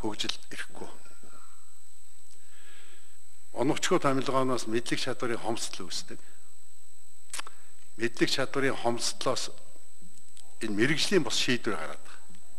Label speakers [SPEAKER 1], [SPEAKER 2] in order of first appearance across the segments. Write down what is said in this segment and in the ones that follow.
[SPEAKER 1] хөгжил ирэхгүй. Оновчгүй томилгооноос мэдлэг чадварын хомсдол үүсдэг. Мэдлэг чадварын хомсдлоос энэ мэрэгжлийн бос шийдвэр гараад байна.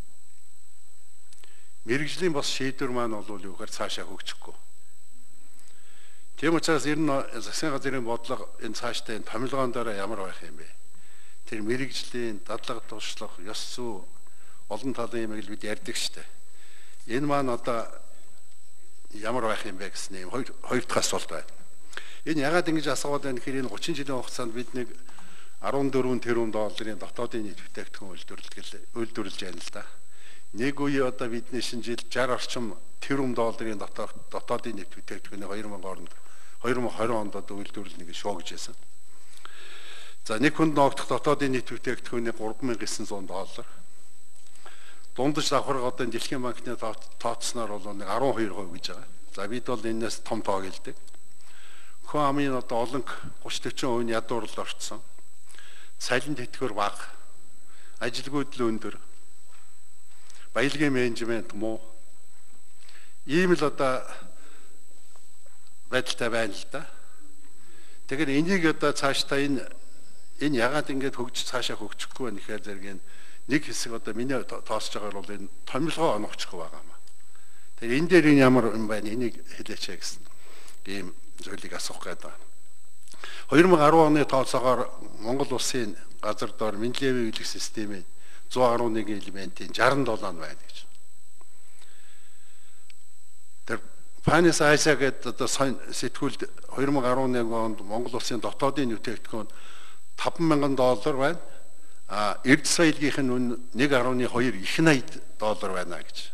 [SPEAKER 1] Мэрэгжлийн бос шийдвэр маань бол юу гэхээр цаашаа хөгжихгүй. Тийм учраас ер нь засгийн газрын бодлого энэ цаашдаа энэ томилгоон дээр ямар байх юм бэ? Тэр мэрэгжлийн дадлага туршлах, ёс зүй олон талын юм л бид ярьдаг штэ. Энэ маань одоо ямар байх юм бэ гэсэн юм хоёр дахь асуулт байна. Энэ ягаад ингэж асууад байна гэхээр энэ 30 жилийн хугацаанд бид нэг 14 тэрбум долларын дотоодын нийт бүтээгдэхүүн үйлдвэрлэж байна л да. Нэг үе одоо бидний шинэ жил 60 орчим тэрбум долларын дотоодын нийт бүтээгдэхүүний 2020 онд одоо үйлдвэрлэнэ гэж шоогж байсан. За нэг хүнд ногдох дотоодын нийт бүтээгдэхүүний 3900 доллар. Дундаж давхарга одоо дэлхийн банкны тооцсноор бол нэг 12% гэж байгаа. За бид бол энэс том тоо гэлдэг. Хөө амын одоо олон 30-40% нь ядуурлал орцсон. Цалин тэтгэвэр бага. Ажилгүйдэл өндөр. Баялагын менежмент муу. Ийм л одоо байдалтай байна л да. Тэгэхээр энийг одоо цаашдаа энэ ягаад ингэж цаашаа хөгжихгүй байна гэхээр зэрэг нэг хэсэг одоо миний тоосч байгаагаар бол энэ томилгоо онохгүй байгаа юм. Тэгэхээр энэ дээр ямар юм байна энийг хэлээч гэсэн ийм зүйлийг асуух гэдэг байна. 2010 оны тооцоогоор Монгол улсын газар дор Менделеевийн үйлдвэрлэх системийн 111 элементийн 67 нь байна гэж. Тэр Finance Asia гэдэг одоо сэтгүүлд 2011 онд Монгол улсын дотоодын бүтээгдэхүүн $5,000 байна. Эрдэс соёлгийнх нь үн 1.2 их $80 байна гэж.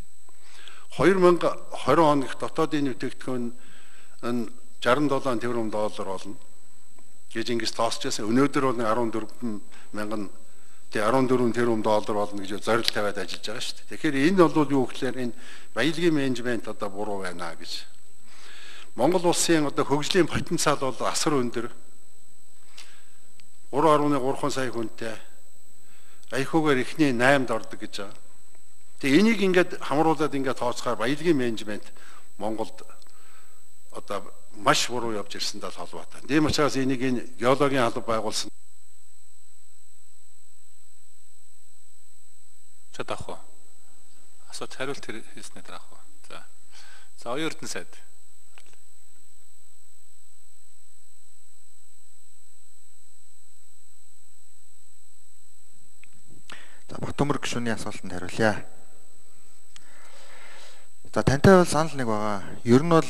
[SPEAKER 1] 2020 оных дотоодын бүтээгдэхүүн нь $67 тэрбум болно гэж ингэж тооцож байсан. Өнөөдөр бол 14 тэрбум доллар болно гэж зорилт тавиад ажиллаж байгаа шүү дээ. Тэгэхээр энэ бол юу гэхээр энэ баялагын менежмент одоо буруу байна гэж. Монгол улсын одоо хөгжлийн потенциал бол асар өндөр. 3.3 сая хүнтэй. Аяхуугаар эхний 8-д ордог гэж байгаа. Тэгээ энийг ингээд хамруулад ингээд тооцохоор баялагын менежмент Монголд одоо маш буруу явж ирсэндээ холбоотой. Тийм учраас энийг энэ геологийн алба байгуулсан.
[SPEAKER 2] Чадах уу? Асууж хариулт хийснээр дараах уу? За оюун эрдэнэ сайд.
[SPEAKER 3] За Батөмөр гишүүний асуултанд хариулъя. За тантай бол санал нэг байгаа. Ер нь бол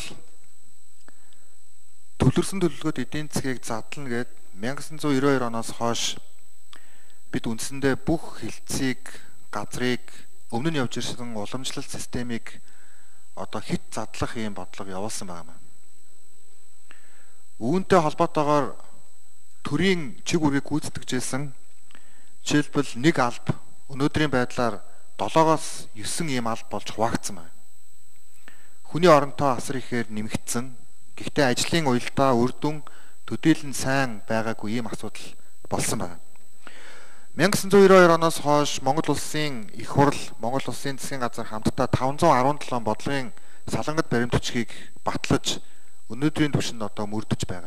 [SPEAKER 3] төвлөрсөн төлөвлөгөөд эдийн засгийг задлана гэд 1992 оноос хойш бид үндсэндээ бүх хилцийг, газрыг өмнө нь явж ирсэн уламжлалт системийг одоо хит задлах юм бодлого явуулсан байгаа юм. Үүнтэй холбоотойгоор төрийн чиг үүргийг гүйцэтгэжсэн жишээлбэл нэг алба өнөөдрийн байдлаар 7-оос 9 ийм алба болж хуваагдсан байна. Хүний оронтой асар ихээр нэмэгдсэн. Гэхдээ ажлын уялдаа үр дүн төдийлөн сайн байгаагүй ийм асуудал болсон байна. 1992 оноос хойш Монгол улсын их хурл, Монгол улсын засгийн газар хамтдаа 517 бодлогын салангат баримт бичгийг батлаж өнөөдрийн түвшинд одоо мөрдөж байгаа.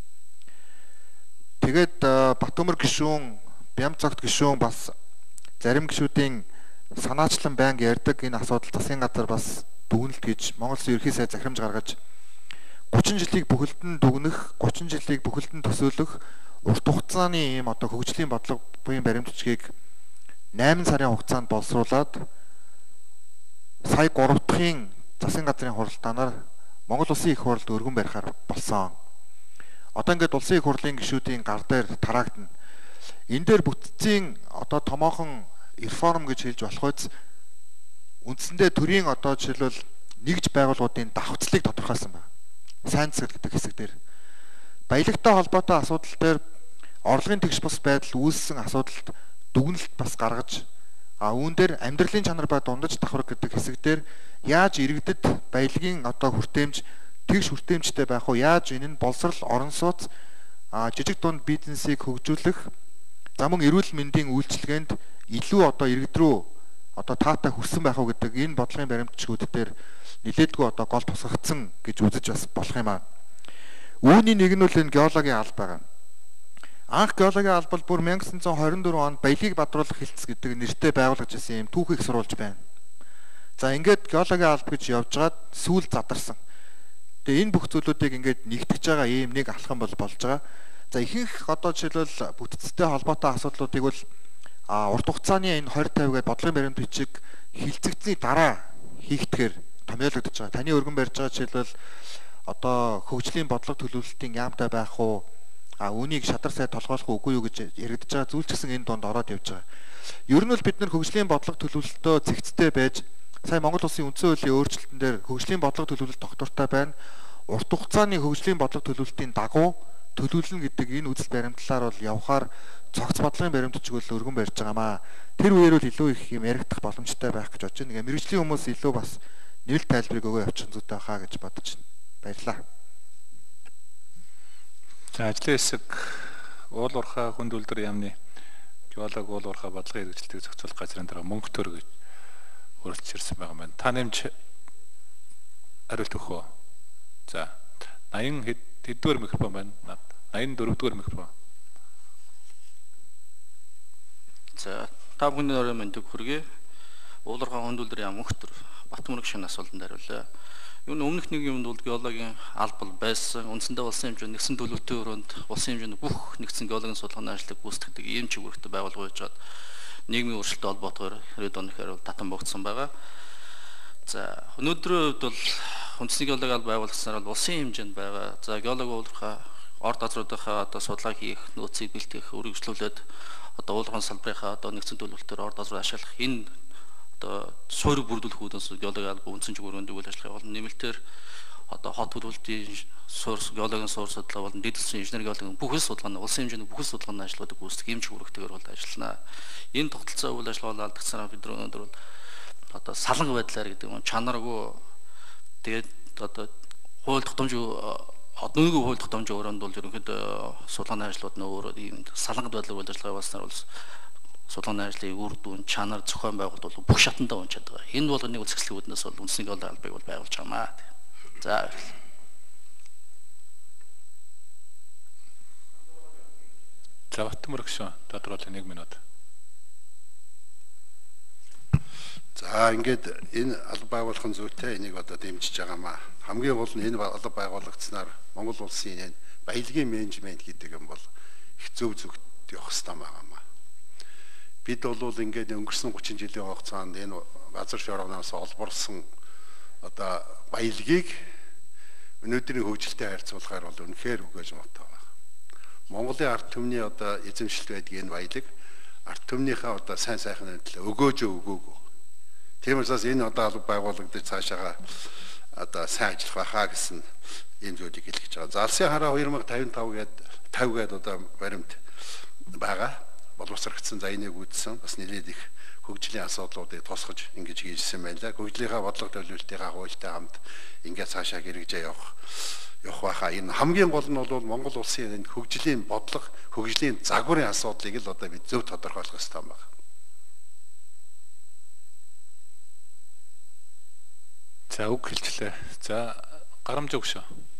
[SPEAKER 3] Тэгээд Батөмөр гишүүн, Бямцогт гишүүн бас зарим гишүүдийн санаачлан байнга ярьдаг энэ асуудал засгийн газар бас дүгнэлт гэж Монгол Улсын ерөнхий сайд захирамж гаргаж 30 жилийг бүхэлдэн дүгнэх, 30 жилийг бүхэлдэн төсөөлөх урт хугацааны ийм одоо хөгжлийн бодлого буюу баримт бичгийг 8 сарын хугацаанд боловсруулад сая 3 дахын засгийн газрын хуралдаанаар Монгол Улсын их хурлд өргөн барихаар болсон. Одоо ингээд улсын их хурлын гишүүдийн гар дээр тараагдана. Энэ дээр бүтцийн одоо томоохон реформ гэж хэлж болох үз үндсэндээ төрийн одоо жишээлбэл нэгж байгууллагуудын давхцлыг тодорхойлсон байна. Сайн засаг гэдэг хэсэг дээр баялагтай холбоотой асуудал дээр орлогын тэгш бус байдал үүссэн асуудалд дүгнэлт бас гаргаж үүн дээр амьдралын чанар ба дундаж давхар гэдэг хэсэг дээр яаж иргэдэд баялагын одоо хүртээмж тэгш хүртээмжтэй байх уу, яаж энэ нь боловсрал орон сууц жижиг дунд бизнесийг хөгжүүлэх за мөн эрүүл мэндийн үйлчилгээнд илүү одоо иргэд рүү одоо таатай хүссэн байх уу гэдэг энэ бодлогын баримтчгүүд дээр нилээдгүй одоо гол тусгагдсан гэж үзэж бас болох юм аа. Үүний нэг нь бол энэ геологийн алба байгаа. Анх геологийн албал бүр 1924 онд Баялгийг бадруулах хэлтс гэдэг нэртэй байгуулагдж ирсэн юм түүхийг сурулж байна. За ингээд геологийн алба гэж явжгаад сүүл задарсан. Тэгээ энэ бүх зүйлүүдийг ингээд нэгтгэж байгаа ийм нэг алхам болж байгаа. За ихэнх одоо жишээлбэл бүтцтэй холбоотой асуудлуудыг бол урт хугацааны энэ 20-50 гэдэг бодлогын баримт бичиг хилцэгдсэний дараа хийгдэхээр томьёологдож байгаа. Таны өргөн барьж байгаа жишээлбэл одоо хөгжлийн бодлого төлөвлөлтийн яамтай байх уу? Үүнийг шадар сай толгойлох үгүй юу гэж яригдж байгаа зүйл ч гэсэн энэ донд ороод явж байгаа. Ер нь бол бид нар хөгжлийн бодлого төлөвлөлтөө цэгцтэй байж сая Монгол Улсын үндсэн хуулийн өөрчлөлтөн дээр хөгжлийн бодлого төлөвлөлт тогтвортой байна. Урт хугацааны хөгжлийн бодлого төлөвлөлтийн дагуу төлөвлөн гэдэг энэ үзэл баримтлалаар бол явхаар цогц бодлогын баримтчиг бол өргөн барьж байгаамаа. Тэр үеэр бол илүү их юм яригдах боломжтой байх гэж бодож байна. Мэргэжлийн хүмүүс илүү бас нэмэлт тайлбарыг өгөө явуучих зүйтэй хаа гэж бодож байна. Баярлалаа.
[SPEAKER 2] За ажлын хэсэг уул уурхай хүнд үлдэр яамны геолог уул уурхай бодлогын хэрэгжилтийг зохицуулах газрын дараа мөнгө төр гэж өөрчлөж ирсэн байгаа байна. Та нэмж хариулт өгөх үү? За 80 хэддүгээр микрофон байна? 84-р микрофон.
[SPEAKER 4] За та бүхний өрөө мэндийг хүргэе. Уул уурхай хүнд үлдэр яам мөнгө төр Батмөрөг шинэ асуултанд хариулъя. Юу өмнөх нэг юмд бол геологийн албал байсан. Үндсэндээ улсын хэмжээнд нэгсэн төлөвлөлтийн өрөөнд улсын хэмжээнд бүх нэгдсэн геологийн судалгааны ажлыг гүйцэтгэдэг ийм чиглэлтэй байгуулга байж чад нийгмийн өөрчлөлтөд холбоотойгоор 90 оны хэрэг татан богдсон байгаа. За өнөөдрийн хувьд бол үндэсний геологийн алба байгуулагдсанаар бол улсын хэмжээнд байгаа. За геолог уулуурхай орд газруудынхаа одоо судалгаа хийх, нөөцийг бэлтгэх, үргэлжлүүлээд одоо уулуурхайн салбарынхаа одоо нэгдсэн төлөвлөлтөөр орд газруу ашиглах энэ одоо суурь бүрдүүлэх үүднээс геологийн алба үндсэн чиглэлд үйл ажиллагаа болон нэмэлтээр одоо хот төлөвлөлтийн суурь геологийн суурь судалгаа болон дэдэлсэн инженер геологийн бүхэл судалгааны улсын хэмжээний бүхэл судалгааны ажлуудыг гүйцэтгэх юм чиглэлтэйгээр бол ажиллана. Энэ тогтолцоо үйл ажиллагаа алдагдсанаа бид өнөөдөр бол одоо саланг байдлаар гэдэг юм чанаргүй тэгээд одоо хууль тогтоомжийн одоогийн хууль тогтоомжийн өрөөнд бол ерөнхийдөө судалгааны ажлууд нь өөрөө ийм салангад байдлаар үйл ажиллагаа явуулснаар бол судалгааны ажлын үр дүн, чанар, зохион байгуулалт бол бүх шатандаа унчаад байгаа. Энэ бол нэг үзэсгэлэнтийн үүднээс бол үндэсний геологийн албыг бол байгуулж байгаамаа. За.
[SPEAKER 2] За Батмөрөг шин тодорхойлох 1 минут.
[SPEAKER 1] За ингээд энэ алба байгуулахын зүйтэй энийг одоо дэмжиж байгаамаа. Хамгийн гол нь энэ алба байгуулагдсанаар Монгол улсын энэ баялагын менежмент гэдэг юм бол их зөв зөвхт явах хэрэгтэй байгаамаа. Бид бол ингээд өнгөрсөн 30 жилийн хугацаанд энэ газар шорогноос олборсон одоо баялагийг өнөөдрийн хөгжилтэй харьцуулахаар бол үнэхээр үгэж муутай байна. Монголын ард түмний одоо эзэмшилт байдаг энэ баялаг ард түмнийхээ одоо сайн сайхны төлөө өгөөж өгөөгүй. Тийм учраас энэ одоо алба байгуулагдаж цаашаага одоо сайн ажиллах байхаа гэсэн ийм зүйлийг хэлж байгаа. За алсын хараа 2055 гээд одоо баримт байгаа. Боловсрогдсон за энийг үүдсэн бас нэлээд их хөгжлийн асуудлуудыг тусгаж ингэж хийжсэн байлаа. Хөгжлийнхаа бодлого төлөвлөлтийнхаа хуультай хамт ингээд цаашаа хэрэгжээ явах байхаа. Энэ хамгийн гол нь бол Монгол улсын энэ хөгжлийн бодлого, хөгжлийн загварын асуудлыг л одоо бид зөв тодорхойлох хэрэгтэй байна.
[SPEAKER 2] За үг хэлчлээ. За гарамж өгшөө.